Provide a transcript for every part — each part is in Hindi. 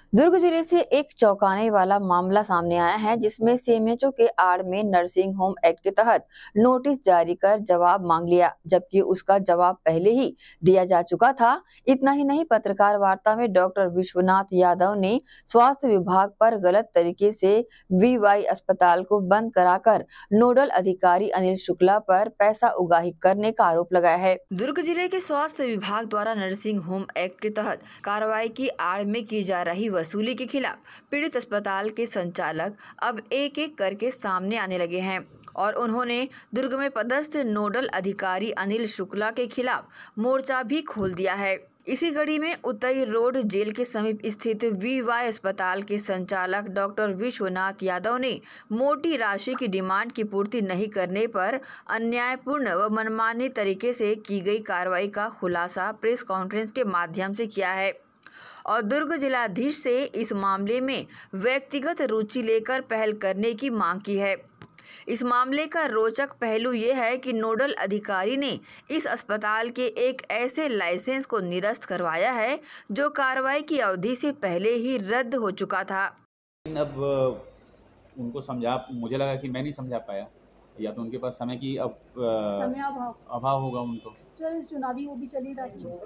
दुर्ग जिले से एक चौंकाने वाला मामला सामने आया है, जिसमें सीएमएचओ के आड़ में नर्सिंग होम एक्ट के तहत नोटिस जारी कर जवाब मांग लिया, जबकि उसका जवाब पहले ही दिया जा चुका था। इतना ही नहीं, पत्रकार वार्ता में डॉक्टर विश्वनाथ यादव ने स्वास्थ्य विभाग पर गलत तरीके से वीवाई अस्पताल को बंद कराकर नोडल अधिकारी अनिल शुक्ला पर पैसा उगाही करने का आरोप लगाया है। दुर्ग जिले के स्वास्थ्य विभाग द्वारा नर्सिंग होम एक्ट के तहत कार्रवाई की आड़ में की जा रही वसूली के खिलाफ पीड़ित अस्पताल के संचालक अब एक एक करके सामने आने लगे हैं और उन्होंने दुर्ग में पदस्थ नोडल अधिकारी अनिल शुक्ला के खिलाफ मोर्चा भी खोल दिया है। इसी कड़ी में उतई रोड जेल के समीप स्थित वीवाई अस्पताल के संचालक डॉक्टर विश्वनाथ यादव ने मोटी राशि की डिमांड की पूर्ति नहीं करने पर अन्यायपूर्ण व मनमानी तरीके से की गई कार्रवाई का खुलासा प्रेस कॉन्फ्रेंस के माध्यम से किया है और दुर्ग जिलाधीश से इस मामले में व्यक्तिगत रुचि लेकर पहल करने की मांग की है। इस मामले का रोचक पहलू ये है कि नोडल अधिकारी ने इस अस्पताल के एक ऐसे लाइसेंस को निरस्त करवाया है जो कार्रवाई की अवधि से पहले ही रद्द हो चुका था। अब उनको मुझे लगा कि मैं नहीं समझा पाया, या तो उनके पास समय की समय अभाव होगा उनको। चल चुनावी वो भी चली रहा था।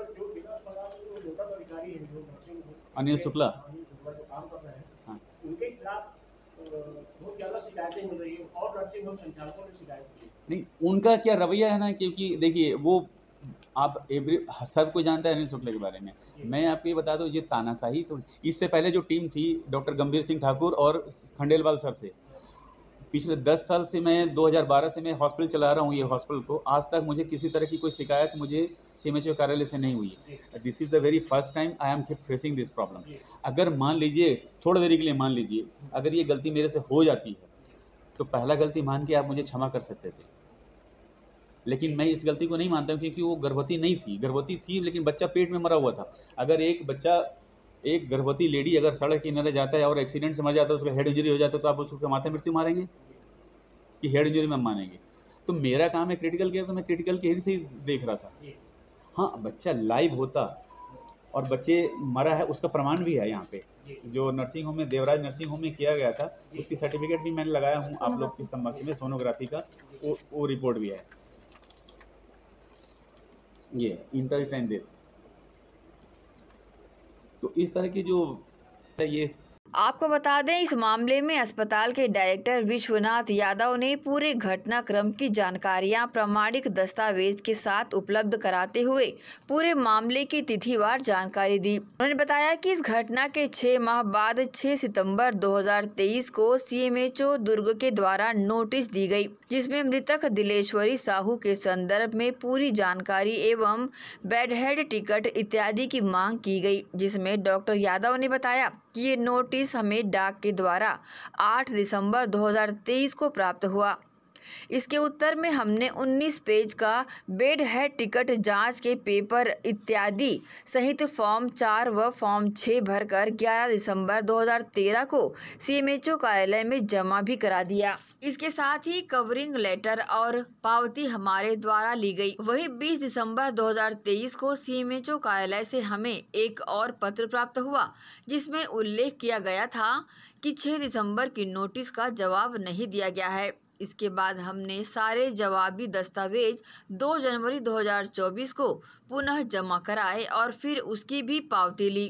अनिल शुक्ला, हाँ, उनके खिलाफ बहुत ज़्यादा शिकायतें मिल रही है और नर्सिंग होम संचालकों ने शिकायत की। नहीं, उनका क्या रवैया है ना, क्योंकि देखिए वो आप सबको जानता है अनिल शुक्ला के बारे में। मैं आपको ये बता दूं, ये तानाशाही तो इससे पहले जो टीम थी डॉक्टर गंभीर सिंह ठाकुर और खंडेलवाल सर से, पिछले 10 साल से मैं 2012 से मैं हॉस्पिटल चला रहा हूँ। ये हॉस्पिटल को आज तक मुझे किसी तरह की कोई शिकायत मुझे सीएमएचओ कार्यालय से नहीं हुई। This is the very first time I am facing this problem. अगर मान लीजिए, थोड़ी देरी के लिए मान लीजिए, अगर ये गलती मेरे से हो जाती है तो पहला गलती मान के आप मुझे क्षमा कर सकते थे, लेकिन मैं इस गलती को नहीं मानता हूँ, क्योंकि वो गर्भवती नहीं थी। गर्भवती थी लेकिन बच्चा पेट में मरा हुआ था। अगर एक गर्भवती लेडी अगर सड़क किनारे जाता है और एक्सीडेंट से मर जाता है, उसका हेड इंजरी हो जाता है, तो आप उसको माथे मृत्यु मारेंगे कि हेड इंजरी में मानेंगे? तो मेरा काम है क्रिटिकल केयर, तो मैं क्रिटिकल केयर से ही देख रहा था। हाँ, बच्चा लाइव होता और बच्चे मरा है उसका प्रमाण भी है यहाँ पे, जो नर्सिंग होम में, देवराज नर्सिंग होम में किया गया था, उसकी सर्टिफिकेट भी मैंने लगाया हूँ आप लोग के समक्ष में। सोनोग्राफी का वो रिपोर्ट भी है, ये इंटर टाइम डेथ। तो इस तरह की जो ये आपको बता दें, इस मामले में अस्पताल के डायरेक्टर विश्वनाथ यादव ने पूरे घटनाक्रम की जानकारियां प्रमाणिक दस्तावेज के साथ उपलब्ध कराते हुए पूरे मामले की तिथिवार जानकारी दी। उन्होंने बताया कि इस घटना के 6 माह बाद 6 सितंबर 2023 को सीएमएचओ दुर्ग के द्वारा नोटिस दी गई, जिसमें मृतक दिलेश्वरी साहू के संदर्भ में पूरी जानकारी एवं बेड हेड टिकट इत्यादि की मांग की गई, जिसमें डॉक्टर यादव ने बताया कि ये नोटिस हमें डाक के द्वारा 8 दिसंबर 2023 को प्राप्त हुआ। इसके उत्तर में हमने 19 पेज का बेड हेड टिकट जांच के पेपर इत्यादि सहित फॉर्म 4 व फॉर्म 6 भरकर 11 दिसंबर 2013 को सीएमएचओ कार्यालय में जमा भी करा दिया। इसके साथ ही कवरिंग लेटर और पावती हमारे द्वारा ली गई। वही 20 दिसंबर 2023 को सीएमएचओ कार्यालय से हमें एक और पत्र प्राप्त हुआ, जिसमें उल्लेख किया गया था कि 6 दिसंबर की नोटिस का जवाब नहीं दिया गया है। इसके बाद हमने सारे जवाबी दस्तावेज 2 जनवरी 2024 को पुनः जमा कराए और फिर उसकी भी पावती ली।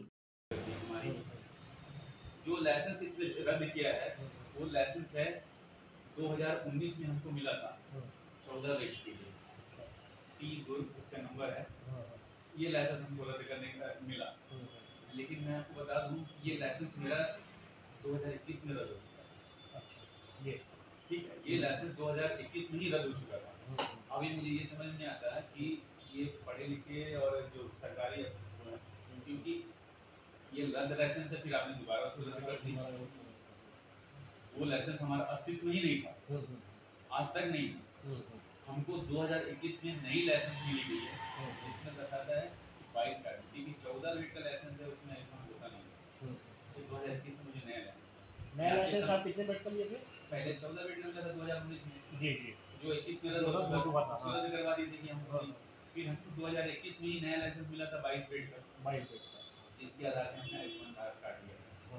जो लाइसेंस इसने रद्द किया है वो लाइसेंस है 2019 में हमको मिला था 14 रेट के लिए, टी दुर्ग उसका नंबर है। ये लाइसेंस हमको रद्द करने का मिला, लेकिन मैं आपको बता दूं ये लाइसेंस मेरा 2021 में रद्द हो चुका है। ये ठीक है, ये लाइसेंस 2021 में ही रद्द हो चुका था। अभी मुझे ये समझ नहीं आता कि ये पढ़े लिखे और जो सरकारी, क्योंकि ये रद्द लाइसेंस है, फिर आपने दोबारा उसको रद्द कर दिया। वो लाइसेंस हमारा अस्तित्व ही नहीं था, आज तक नहीं। हमको 2021 में नई लाइसेंस मिली गई है, जिसमें बताता है 22 का, क्योंकि 14 रेट का लाइसेंस है, उसमें ऐसा होता नहीं। तो 2021 में मुझे नया लाइसेंस आप कितने बेड का लिए थे? पहले 14 बेड में मिला था 2019 में। जी जी, जो 21 में रद्द करवा दी थी हम। फिर हमको 2021 में ही नया लाइसेंस मिला था 22 बेड का, जिसके आधार पर हमने आयुष्मान कार्ड काट लिया।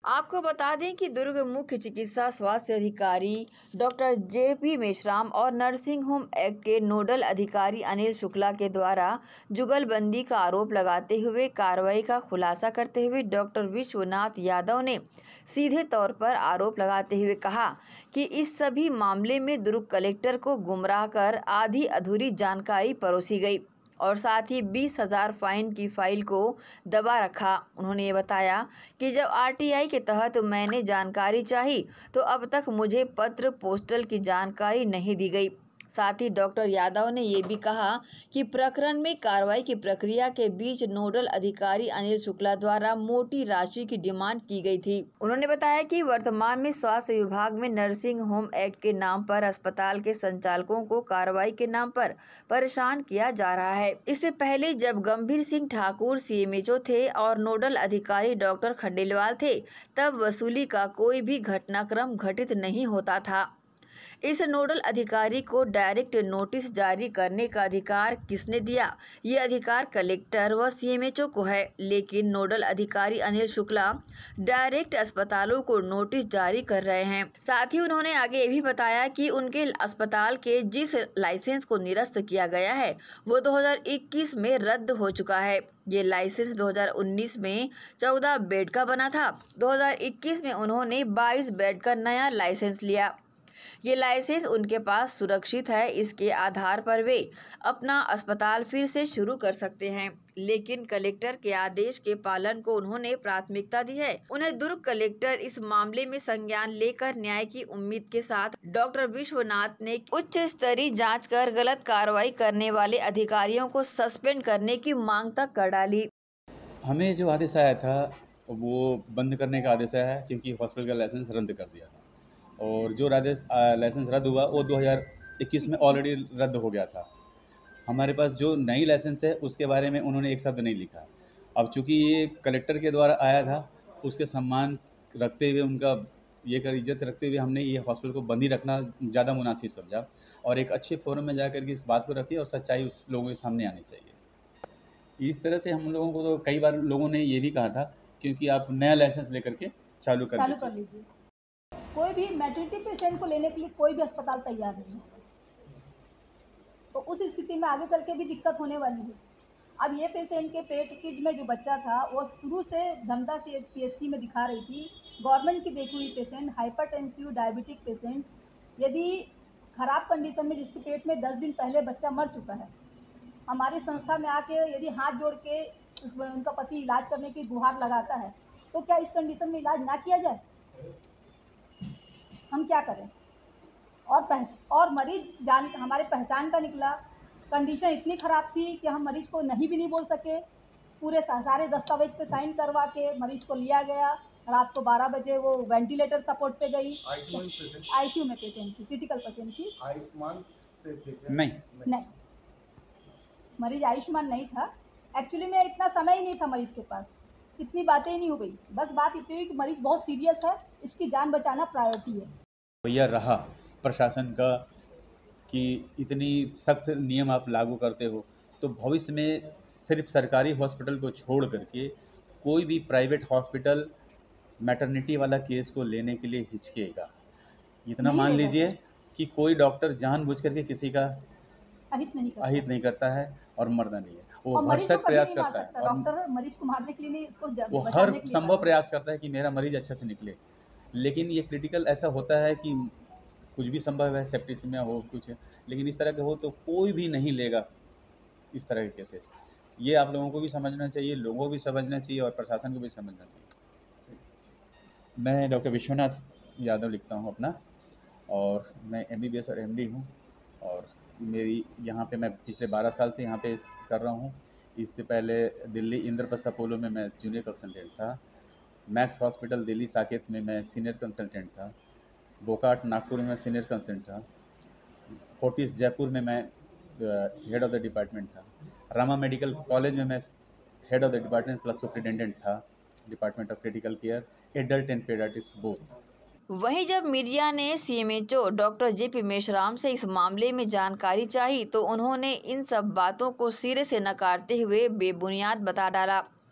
आपको बता दें कि दुर्ग मुख्य चिकित्सा स्वास्थ्य अधिकारी डॉक्टर जेपी मेश्राम और नर्सिंग होम एक्ट के नोडल अधिकारी अनिल शुक्ला के द्वारा जुगलबंदी का आरोप लगाते हुए कार्रवाई का खुलासा करते हुए डॉक्टर विश्वनाथ यादव ने सीधे तौर पर आरोप लगाते हुए कहा कि इस सभी मामले में दुर्ग कलेक्टर को गुमराह कर आधी अधूरी जानकारी परोसी गई और साथ ही 20,000 फाइन की फाइल को दबा रखा। उन्होंने ये बताया कि जब आरटीआई के तहत मैंने जानकारी चाही तो अब तक मुझे पत्र पोस्टल की जानकारी नहीं दी गई। साथ ही डॉक्टर यादव ने ये भी कहा कि प्रकरण में कार्रवाई की प्रक्रिया के बीच नोडल अधिकारी अनिल शुक्ला द्वारा मोटी राशि की डिमांड की गई थी। उन्होंने बताया कि वर्तमान में स्वास्थ्य विभाग में नर्सिंग होम एक्ट के नाम पर अस्पताल के संचालकों को कार्रवाई के नाम पर परेशान किया जा रहा है। इससे पहले जब गंभीर सिंह ठाकुर सीएमएचओ थे और नोडल अधिकारी डॉक्टर खंडेलवाल थे, तब वसूली का कोई भी घटनाक्रम घटित नहीं होता था। इस नोडल अधिकारी को डायरेक्ट नोटिस जारी करने का अधिकार किसने दिया? ये अधिकार कलेक्टर व सीएमएचओ को है, लेकिन नोडल अधिकारी अनिल शुक्ला डायरेक्ट अस्पतालों को नोटिस जारी कर रहे हैं। साथ ही उन्होंने आगे ये भी बताया कि उनके अस्पताल के जिस लाइसेंस को निरस्त किया गया है वो 2021 में रद्द हो चुका है। ये लाइसेंस 2019 में 14 बेड का बना था। 2021 में उन्होंने 22 बेड का नया लाइसेंस लिया। ये लाइसेंस उनके पास सुरक्षित है, इसके आधार पर वे अपना अस्पताल फिर से शुरू कर सकते हैं, लेकिन कलेक्टर के आदेश के पालन को उन्होंने प्राथमिकता दी है। उन्हें दुर्ग कलेक्टर इस मामले में संज्ञान लेकर न्याय की उम्मीद के साथ डॉक्टर विश्वनाथ ने उच्च स्तरीय जांच कर गलत कार्रवाई करने वाले अधिकारियों को सस्पेंड करने की मांग तक कर डाली। हमें जो आदेश आया था वो बंद करने का आदेश आया है, क्योंकि हॉस्पिटल का लाइसेंस रद्द कर दिया था और जो लाइसेंस रद्द हुआ वो 2021 में ऑलरेडी रद्द हो गया था। हमारे पास जो नई लाइसेंस है उसके बारे में उन्होंने एक शब्द नहीं लिखा। अब चूँकि ये कलेक्टर के द्वारा आया था, उसके सम्मान रखते हुए, उनका ये कर इज्जत रखते हुए हमने ये हॉस्पिटल को बंद ही रखना ज़्यादा मुनासिब समझा और एक अच्छे फोरम में जा कर के इस बात को रखी और सच्चाई उस लोगों के सामने आनी चाहिए। इस तरह से हम लोगों को तो कई बार लोगों ने ये भी कहा था, क्योंकि आप नया लाइसेंस लेकर के चालू कर लीजिए। कोई भी मैटरनिटी पेशेंट को लेने के लिए कोई भी अस्पताल तैयार नहीं है, तो उस स्थिति में आगे चल के भी दिक्कत होने वाली है। अब ये पेशेंट के पेट की में जो बच्चा था वो शुरू से धमदा से पीएचसी में दिखा रही थी। गवर्नमेंट की देखी हुई पेशेंट, हाइपरटेंसिव डायबिटिक पेशेंट, यदि ख़राब कंडीशन में जिसके पेट में 10 दिन पहले बच्चा मर चुका है, हमारी संस्था में आके यदि हाथ जोड़ के उनका पति इलाज करने की गुहार लगाता है, तो क्या इस कंडीशन में इलाज ना किया जाए? हम क्या करें? और मरीज हमारे पहचान का निकला। कंडीशन इतनी ख़राब थी कि हम मरीज़ को नहीं भी नहीं बोल सके। पूरे सारे दस्तावेज पे साइन करवा के मरीज़ को लिया गया। रात को 12 बजे वो वेंटिलेटर सपोर्ट पे गई। आईसीयू में पेशेंट थी, क्रिटिकल पेशेंट थी। आयुष्मान से नहीं, मरीज़ आयुष्मान नहीं था। एक्चुअली में इतना समय ही नहीं था मरीज़ के पास, इतनी बातें ही नहीं हो गई। बस बात इतनी हुई कि मरीज़ बहुत सीरियस है, इसकी जान बचाना प्रायोरिटी है। भैया रहा प्रशासन का कि इतनी सख्त नियम आप लागू करते हो तो भविष्य में सिर्फ सरकारी हॉस्पिटल को छोड़ करके कोई भी प्राइवेट हॉस्पिटल मैटरनिटी वाला केस को लेने के लिए हिचकेगा। इतना मान लीजिए कि कोई डॉक्टर जानबूझ करके किसी का अहित नहीं करता है और मरना नहीं है, वो भरसक प्रयास करता है। डॉक्टर मरीज को मारने के लिए नहीं, उसको वो हर संभव प्रयास करता है कि मेरा मरीज अच्छे से निकले। लेकिन ये क्रिटिकल ऐसा होता है कि कुछ भी संभव है, सेप्टिसिमिया हो कुछ, लेकिन इस तरह के हो तो कोई भी नहीं लेगा इस तरह के केसेस। ये आप लोगों को भी समझना चाहिए, लोगों को भी समझना चाहिए और प्रशासन को भी समझना चाहिए। मैं डॉक्टर विश्वनाथ यादव लिखता हूँ अपना, और मैं MBBS और MD हूँ और मेरी यहाँ पे मैं पिछले 12 साल से यहाँ पे कर रहा हूँ। इससे पहले दिल्ली इंद्रप्रस्थ अपोलो में मैं जूनियर कंसल्टेंट था, मैक्स हॉस्पिटल दिल्ली साकेत में मैं सीनियर कंसल्टेंट था, बोकाट नागपुर में मैं सीनियर कंसल्टेंट था, फोर्टिस जयपुर में मैं हेड ऑफ द डिपार्टमेंट था, रामा मेडिकल कॉलेज में मैं head of the department plus superintendent था, department of critical care, adult and paediatrics both. वहीं जब मीडिया ने सीएमएचओ डॉक्टर जेपी मेश्राम से इस मामले में जानकारी चाही तो उन्होंने इन सब बातों को सिरे से नकारते हुए बेबुनियाद बता डाला।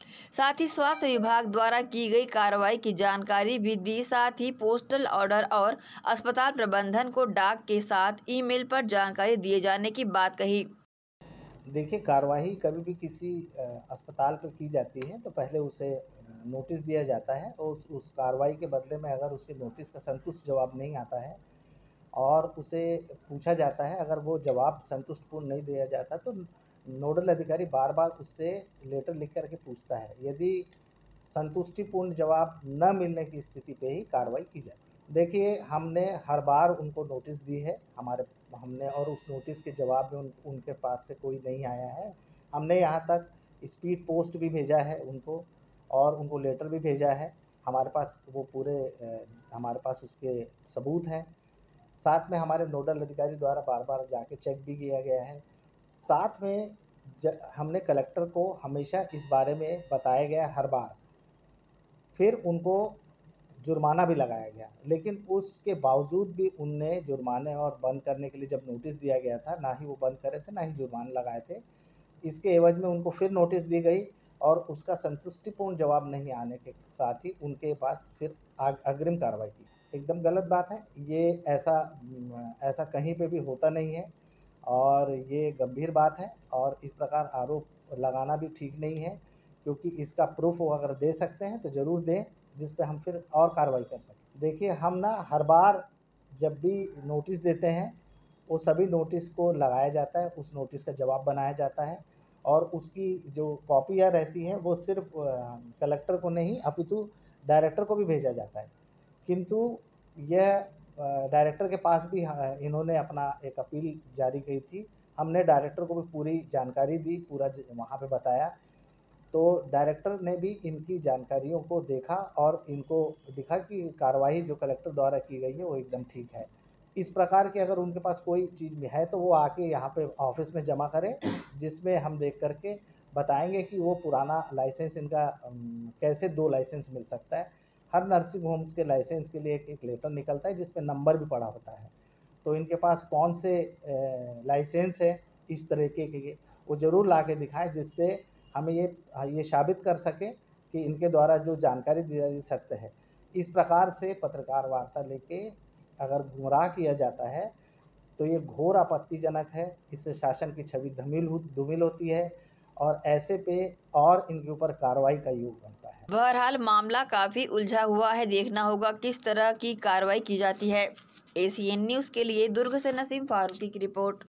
साथ ही स्वास्थ्य विभाग द्वारा की गई कार्रवाई की जानकारी भी दी। साथ ही पोस्टल ऑर्डर और अस्पताल प्रबंधन को डाक के साथ ईमेल पर जानकारी दिए जाने की बात कही। देखिए, कार्रवाई कभी भी किसी अस्पताल पे की जाती है तो पहले उसे नोटिस दिया जाता है और उस कार्रवाई के बदले में अगर उसके नोटिस का संतुष्ट जवाब नहीं आता है और उसे पूछा जाता है, अगर वो जवाब संतुष्टिपूर्ण नहीं दिया जाता तो नोडल अधिकारी बार बार उससे लेटर लिख कर के पूछता है। यदि संतुष्टिपूर्ण जवाब न मिलने की स्थिति पे ही कार्रवाई की जाती है। देखिए, हमने हर बार उनको नोटिस दी है, हमने और उस नोटिस के जवाब में उनके पास से कोई नहीं आया है। हमने यहाँ तक स्पीड पोस्ट भी भेजा है उनको और उनको लेटर भी भेजा है। हमारे पास वो पूरे हमारे पास उसके सबूत हैं। साथ में हमारे नोडल अधिकारी द्वारा बार-बार जाके चेक भी किया गया है। साथ में हमने कलेक्टर को हमेशा इस बारे में बताया गया हर बार। फिर उनको जुर्माना भी लगाया गया, लेकिन उसके बावजूद भी उनने जुर्माने और बंद करने के लिए जब नोटिस दिया गया था, ना ही वो बंद करे थे, ना ही जुर्माने लगाए थे। इसके एवज में उनको फिर नोटिस दी गई और उसका संतुष्टिपूर्ण जवाब नहीं आने के साथ ही उनके पास फिर अग्रिम कार्रवाई की। एकदम गलत बात है, ये ऐसा कहीं पे भी होता नहीं है और ये गंभीर बात है और इस प्रकार आरोप लगाना भी ठीक नहीं है, क्योंकि इसका प्रूफ वो अगर दे सकते हैं तो ज़रूर दें, जिस पे हम फिर और कार्रवाई कर सकें। देखिए, हम ना हर बार जब भी नोटिस देते हैं, वो सभी नोटिस को लगाया जाता है, उस नोटिस का जवाब बनाया जाता है और उसकी जो कॉपियाँ रहती हैं वो सिर्फ़ कलेक्टर को नहीं अपितु डायरेक्टर को भी भेजा जाता है। किंतु यह डायरेक्टर के पास भी इन्होंने अपना एक अपील जारी की थी। हमने डायरेक्टर को भी पूरी जानकारी दी, पूरा वहाँ पे बताया। तो डायरेक्टर ने भी इनकी जानकारियों को देखा और इनको दिखा कि कार्रवाई जो कलेक्टर द्वारा की गई है वो एकदम ठीक है। इस प्रकार की अगर उनके पास कोई चीज़ भी है तो वो आके यहाँ पे ऑफ़िस में जमा करें, जिसमें हम देख कर के बताएँगे कि वो पुराना लाइसेंस इनका कैसे 2 लाइसेंस मिल सकता है। हर नर्सिंग होम्स के लाइसेंस के लिए एक लेटर निकलता है जिसपे नंबर भी पड़ा होता है। तो इनके पास कौन से लाइसेंस है इस तरीके के, वो ज़रूर ला के दिखाएँ, जिससे हमें ये साबित कर सकें कि इनके द्वारा जो जानकारी दी जा रही सत्य है। इस प्रकार से पत्रकार वार्ता लेके अगर गुमराह किया जाता है तो ये घोर आपत्तिजनक है। इससे शासन की छवि धूमिल होती है और ऐसे पे और इनके ऊपर कार्रवाई का योग बनता है। बहरहाल मामला काफी उलझा हुआ है, देखना होगा किस तरह की कार्रवाई की जाती है। ACN न्यूज़ के लिए दुर्ग से नसीम फारूकी की रिपोर्ट।